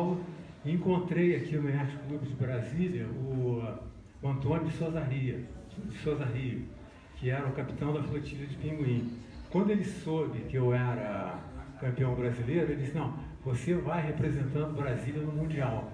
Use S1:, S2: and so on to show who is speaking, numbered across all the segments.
S1: Paulo e encontrei aqui no Yacht Clube de Brasília o Antônio de Souza Rio, que era o capitão da flotilha de Pinguim. Quando ele soube que eu era campeão brasileiro, ele disse: não, você vai representando Brasília no Mundial.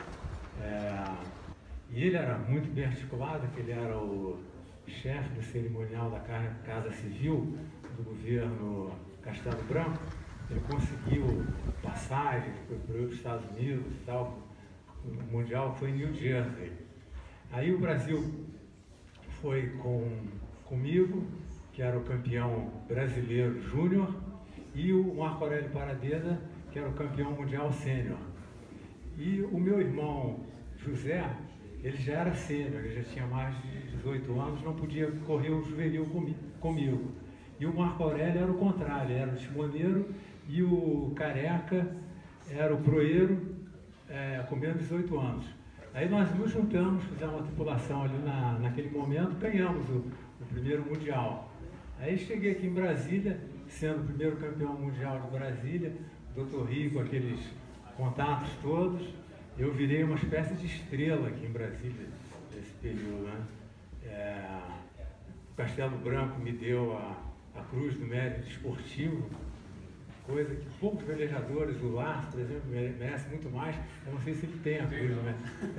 S1: E ele era muito bem articulado, que ele era o chefe do cerimonial da Casa Civil do governo Castelo Branco. Ele conseguiu passagem, foi para os Estados Unidos e tal. O Mundial foi em New Jersey. Aí o Brasil foi comigo, que era o campeão brasileiro júnior, e o Marco Aurélio Paradeda, que era o campeão mundial sênior. E o meu irmão José, ele já era sênior, ele já tinha mais de 18 anos, não podia correr o juvenil comigo. E o Marco Aurélio era o contrário, ele era o timoneiro e o Careca era o proeiro com menos de 18 anos. Aí nós nos juntamos, fizemos uma tripulação ali naquele momento, ganhamos o primeiro mundial. Aí cheguei aqui em Brasília, sendo o primeiro campeão mundial de Brasília, Dr. Rio com aqueles contatos todos, eu virei uma espécie de estrela aqui em Brasília nesse período, né? O Castelo Branco me deu a Cruz do Mérito Esportivo, coisa que poucos velejadores, o Lars, por exemplo, merece muito mais. Eu não sei se ele tem a Cruz do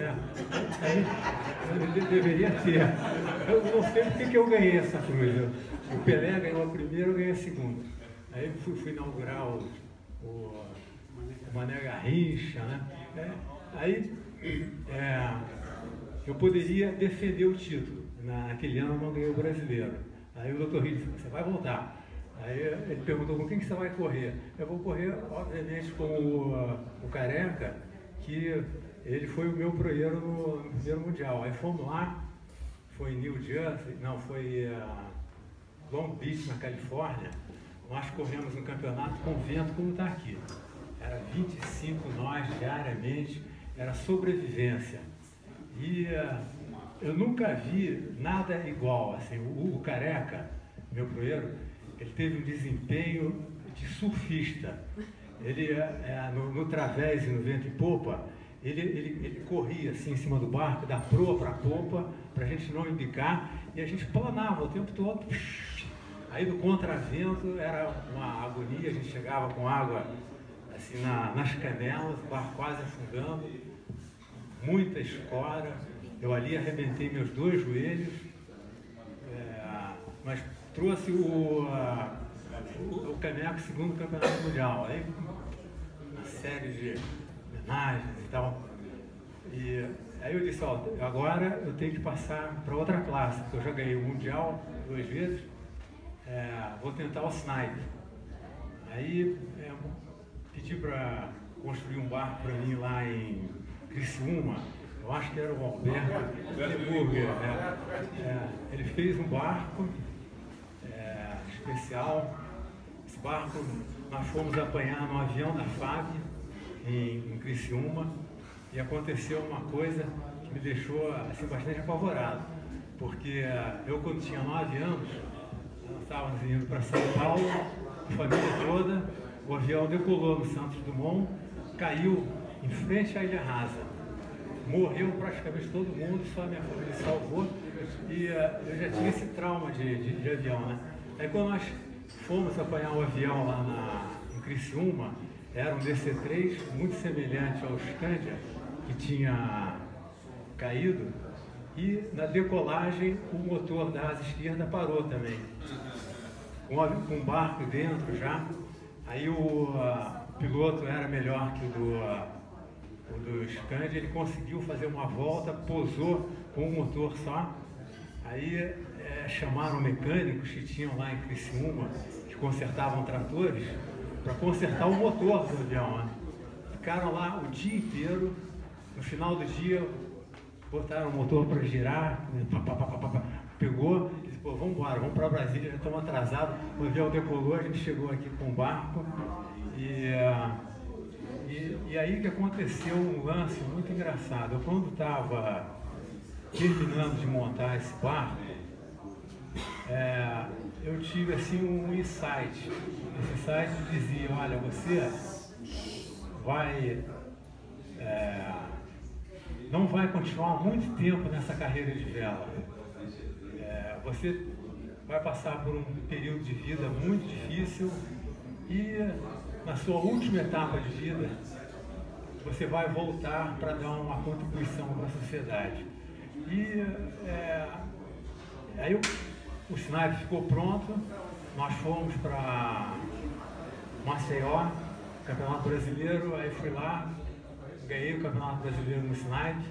S1: Mérito. Ele deveria ter. Eu não sei porque que eu ganhei essa cruz. O Pelé ganhou a primeira, eu ganhei a segunda. Aí fui inaugurar o Mané Garrincha, né? Aí eu poderia defender o título. Naquele ano eu não ganhei o brasileiro. Aí o Dr. Rio disse: você vai voltar. Aí ele perguntou: com quem que você vai correr? Eu vou correr, obviamente, com o Careca, que ele foi o meu proeiro no primeiro mundial. Aí fomos lá, foi em New Jersey, não, foi Long Beach, na Califórnia. Nós corremos um campeonato com vento como está aqui. Era 25 nós diariamente, era sobrevivência. E eu nunca vi nada igual. Assim, o Careca, meu proeiro, ele teve um desempenho de surfista. Ele, no través e no vento e popa, ele corria assim em cima do barco, da proa para a popa, para a gente não embicar, e a gente planava o tempo todo. Aí do contravento era uma agonia, a gente chegava com água assim nas canelas, o barco quase afundando, muita escora. Eu ali arrebentei meus 2 joelhos, mas trouxe o Caneco segundo campeonato mundial. Aí uma série de homenagens e tal. E aí eu disse: ó, agora eu tenho que passar para outra classe, porque eu já ganhei o mundial 2 vezes, vou tentar o snipe. Aí pedi para construir um barco para mim lá em Criciúma. Eu acho que era o Alberto Burger, ele fez um barco especial. Esse barco nós fomos apanhar no avião da FAB em Criciúma, e aconteceu uma coisa que me deixou assim, bastante apavorado, porque eu, quando tinha 9 anos, nós estávamos indo para São Paulo, a família toda, o avião decolou no Santos Dumont, caiu em frente à Ilha Rasa. Morreu praticamente todo mundo, só a minha família salvou, e eu já tinha esse trauma de avião, né? Aí quando nós fomos apanhar um avião lá em Criciúma, era um DC-3 muito semelhante ao Scandia, que tinha caído, e na decolagem o motor da asa esquerda parou também, com um barco dentro já. Aí o piloto era melhor que o do Scandia, ele conseguiu fazer uma volta, pousou com um motor só. Aí chamaram mecânicos que tinham lá em Criciúma, que consertavam tratores, para consertar o motor do avião, né? Ficaram lá o dia inteiro. No final do dia, botaram o motor para girar, pegou, e disse: pô, vamos embora, vamos para Brasília, já estamos atrasados. O avião decolou, a gente chegou aqui com o barco, e aí que aconteceu um lance muito engraçado. Eu, quando estava terminando de montar esse barco, eu tive assim um insight. Esse insight dizia: olha, você vai não vai continuar muito tempo nessa carreira de vela. Você vai passar por um período de vida muito difícil e na sua última etapa de vida você vai voltar para dar uma contribuição para a sociedade. E aí o SNAIP ficou pronto, nós fomos para Maceió, Campeonato Brasileiro, aí fui lá, ganhei o Campeonato Brasileiro no SNAIP,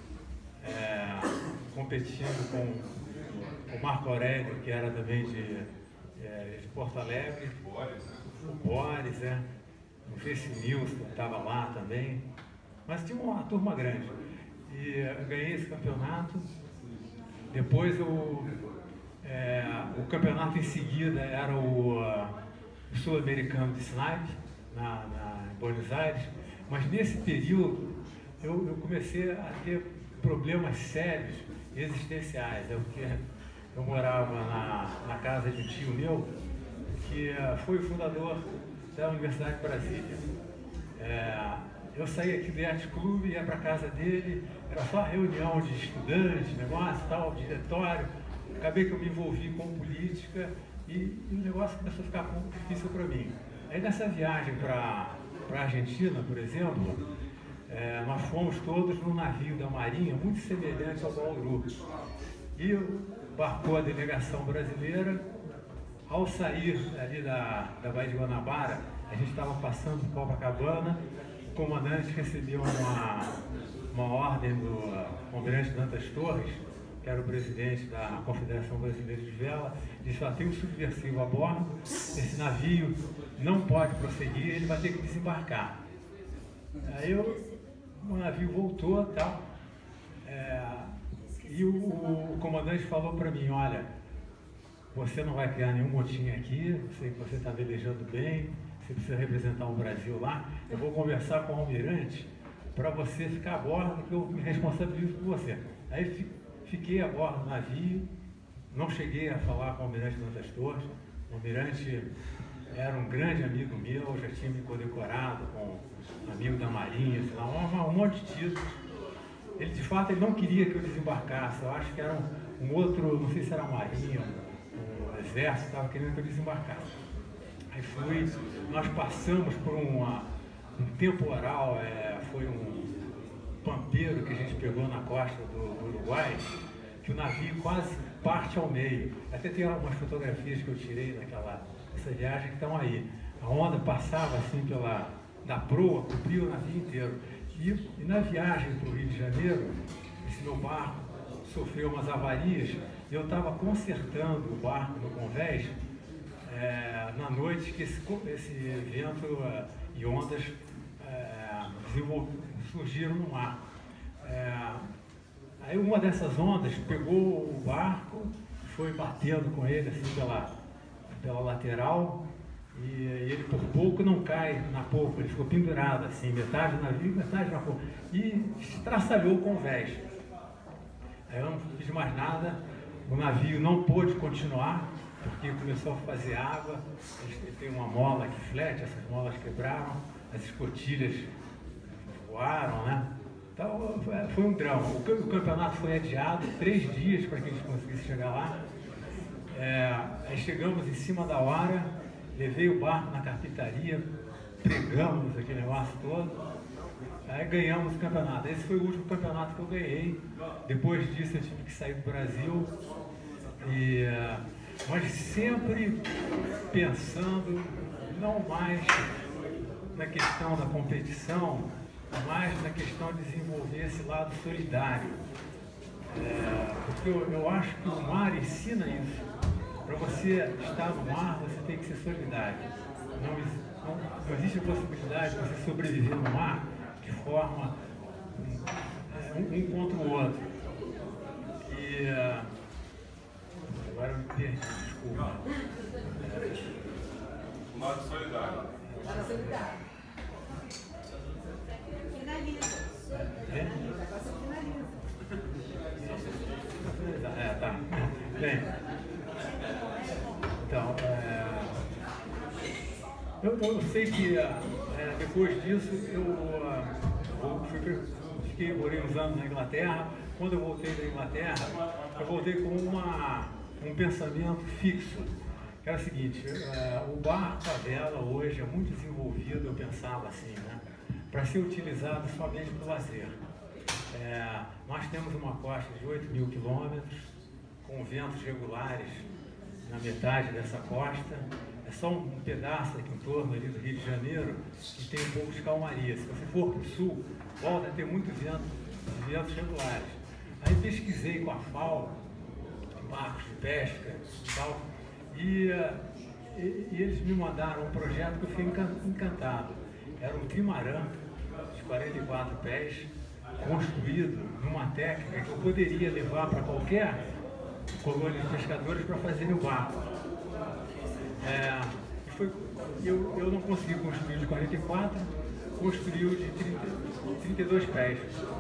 S1: competindo com o Marco Aurélio, que era também de Porto Alegre, o Boris, não sei se o Nilson estava lá também, mas tinha uma turma grande. E eu ganhei esse campeonato. Depois o campeonato em seguida era o Sul-Americano de SNAIP, em Buenos Aires, mas nesse período eu comecei a ter problemas sérios existenciais, porque eu morava na casa de um tio meu, que foi o fundador da Universidade de Brasília. Eu saía aqui do Yacht Club, ia para a casa dele, era só reunião de estudantes, negócio, tal, diretório. Acabei que eu me envolvi com política e o negócio começou a ficar um pouco difícil para mim. Aí nessa viagem para a Argentina, por exemplo, nós fomos todos num navio da Marinha muito semelhante ao Bauru. E embarcou a delegação brasileira. Ao sair ali da Baía de Guanabara, a gente estava passando por Copacabana, o comandante recebeu uma ordem do Almirante Dantas Torres, que era o presidente da Confederação Brasileira de Vela, disse: tem um subversivo a bordo, esse navio não pode prosseguir, ele vai ter que desembarcar. Aí o navio voltou e tal, e o comandante falou para mim: olha, você não vai criar nenhum motim aqui, sei que você está velejando bem, você precisa representar o Brasil lá, eu vou conversar com o almirante para você ficar a bordo, que eu me responsabilizo por você. Aí fiquei a bordo do navio, não cheguei a falar com o almirante Dantas Torres. O almirante era um grande amigo meu, já tinha me condecorado com amigo da Marinha, sei lá, um monte de títulos. Ele, de fato, ele não queria que eu desembarcasse, eu acho que era um outro, não sei se era a Marinha, o Exército, estava querendo que eu desembarcasse. Aí nós passamos por um temporal, foi um pampeiro que a gente pegou na costa do Uruguai, que o navio quase parte ao meio. Até tem algumas fotografias que eu tirei nessa viagem que estão aí. A onda passava assim da proa, cobriu o navio inteiro. E na viagem para o Rio de Janeiro, esse meu barco sofreu umas avarias e eu estava consertando o barco no convés na noite que esse vento e ondas surgiram no mar. Aí uma dessas ondas pegou o barco, foi batendo com ele assim pela lateral, e ele por pouco não cai na polpa, ele ficou pendurado assim, metade do navio, metade na polpa, e estraçalhou o convés. Aí eu não fiz mais nada, o navio não pôde continuar, porque começou a fazer água, ele tem uma mola que flete, essas molas quebraram, as escotilhas voaram, né? Então foi um drama. O campeonato foi adiado 3 dias para que a gente conseguisse chegar lá. Aí chegamos em cima da hora, levei o barco na carpintaria, pregamos aquele negócio todo, aí ganhamos o campeonato. Esse foi o último campeonato que eu ganhei. Depois disso eu tive que sair do Brasil, mas sempre pensando não mais na questão da competição, mas na questão de desenvolver esse lado solidário. Porque eu acho que o mar ensina isso. Para você estar no mar, você tem que ser solidário. Não existe a possibilidade de você sobreviver no mar de forma um contra o outro. Agora eu me perdi, desculpa.
S2: O lado solidário.
S3: Lado solidário. Finaliza.
S1: Finaliza. Tá. Bem. Então, eu sei que depois disso eu fui morei uns anos na Inglaterra. Quando eu voltei da Inglaterra, eu voltei com um pensamento fixo, que era o seguinte: o bar favela hoje é muito desenvolvido, eu pensava assim, né, para ser utilizado somente para o lazer. Nós temos uma costa de 8.000 quilômetros, com ventos regulares na metade dessa costa. É só um pedaço aqui em torno ali do Rio de Janeiro que tem um pouco de calmaria. Se você for para o sul, volta a ter muito ventos regulares. Aí pesquisei com a FAO, barcos de pesca e tal, e eles me mandaram um projeto que eu fiquei encantado. Era um trimarã de 44 pés, construído numa técnica que eu poderia levar para qualquer colônia de pescadores para fazerem o barco. Eu não consegui construir de 44, construiu de 32 pés.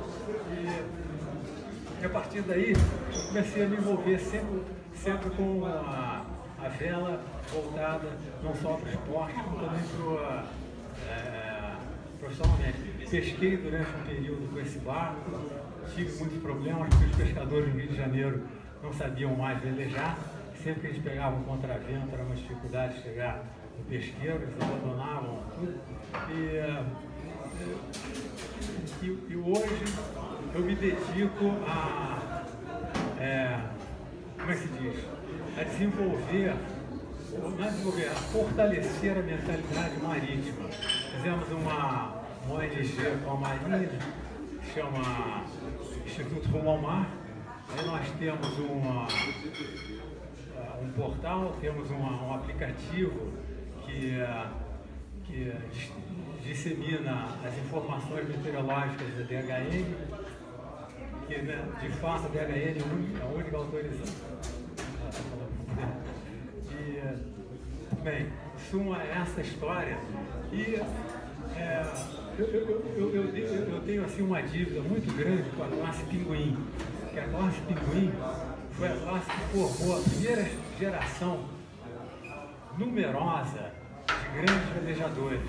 S1: E a partir daí, eu comecei a me envolver sempre com a vela voltada não só para o esporte, como também profissionalmente. Pesquei durante um período com esse barco, tive muitos problemas, porque os pescadores do Rio de Janeiro não sabiam mais velejar. Sempre que eles pegavam um contravento, era uma dificuldade de chegar no pesqueiro, eles abandonavam tudo. E hoje eu me dedico como é que se diz? A desenvolver, a fortalecer a mentalidade marítima. Fizemos uma ONG com a Marinha, que chama Instituto Rumo ao Mar. Aí nós temos um portal, temos um aplicativo que dissemina as informações meteorológicas da DHN, que, né, de fato a DHN é a única autorizada. Bem, suma essa história e eu tenho assim uma dívida muito grande com a classe Pinguim, que a classe Pinguim foi a classe que formou a primeira geração numerosa de grandes velejadores.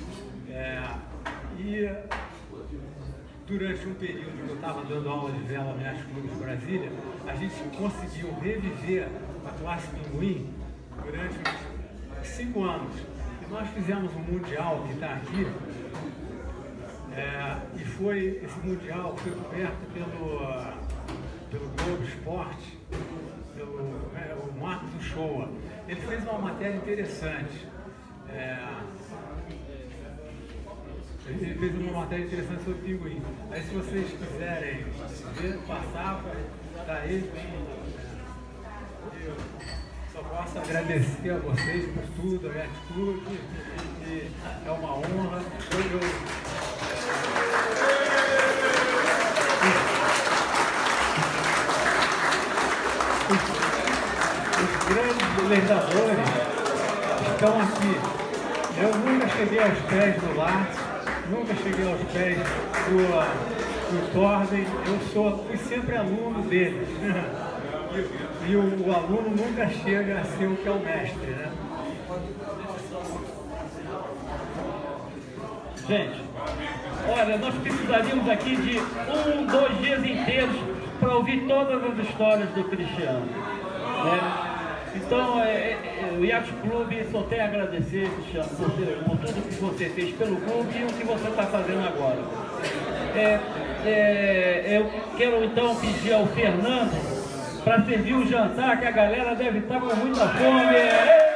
S1: E durante um período que eu estava dando aula de vela no Yacht Clube de Brasília, a gente conseguiu reviver a classe Pinguim durante uns 5 anos. E nós fizemos um mundial que está aqui, e esse mundial foi coberto pelo Globo Esporte, o Marcos Uchoa. Ele fez uma matéria interessante. Ele fez uma matéria interessante sobre pinguim. Aí, se vocês quiserem ver, passar, tá aí. Eu só posso agradecer a vocês por tudo, a Yacht Club, e é uma honra. Os grandes velejadores estão aqui. Eu nunca cheguei aos pés do Lars, nunca cheguei aos pés do Torben, fui sempre aluno deles. E o aluno nunca chega a ser o que é o mestre, né?
S2: Gente, olha, nós precisaríamos aqui de 2 dias inteiros para ouvir todas as histórias do Cristiano, né? Então, o Yacht Club só tem a agradecer, Cristiano, por tudo que você fez pelo clube e o que você está fazendo agora. Eu quero então pedir ao Fernando para servir o jantar, que a galera deve estar com muita fome.